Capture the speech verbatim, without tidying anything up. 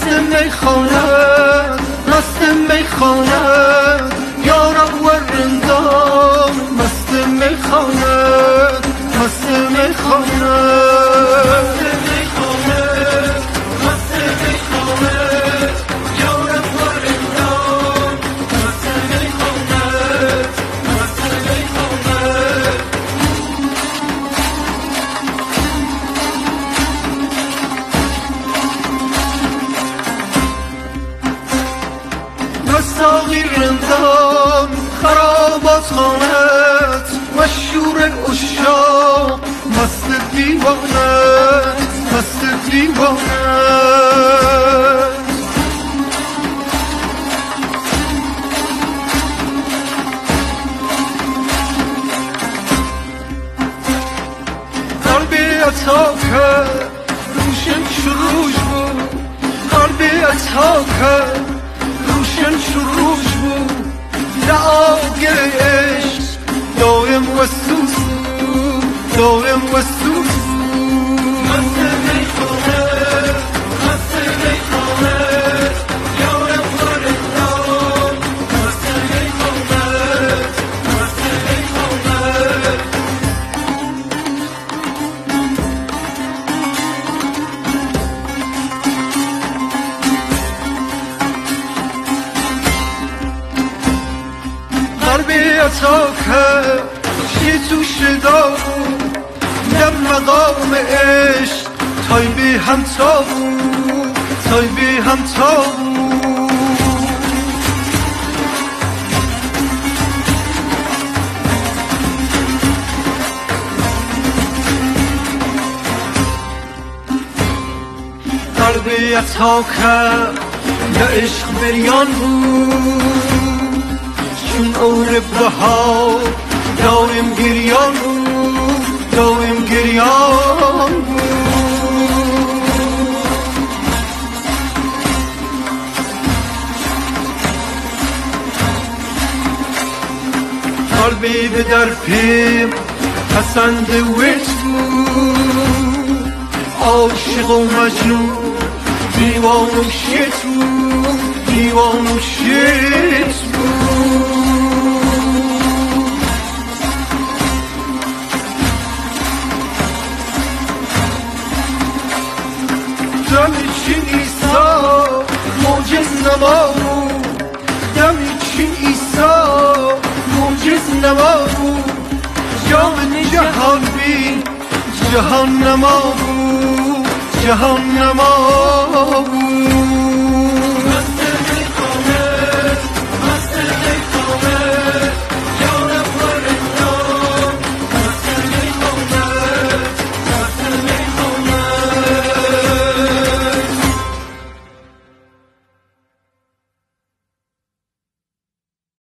میخانه مست میخانه یارم و رندان مست میخانه مست میخانه ساقی رندان خرابات خانت و شور اشاق مست دیوانت مست دیوانت قلبی عطا کرد روشن شروش بود قلبی عطا کرد روشن شروش بود دعاگه عشق دایم و سوس دایم و سوس مست میخانه مست میخانه یارم خورندان مست میخانه مست میخانه قلبی عطا کرد چی توش دارم در مقام عشق تایبی همتا بود تایبی همتا بود قلبی عطا کرد یا عشق بریان بود چون اور بهار دایم گریان بود دایم گریان بود قلبی به در پیم پسند ویت بود عاشق و مجنون دیوان و شیت بود دیوان و شیت بود دمی چین ایسا موجز نما بود دمی چین ایسا موجز نما بود جام جهان بین جهان نما بود جهان نما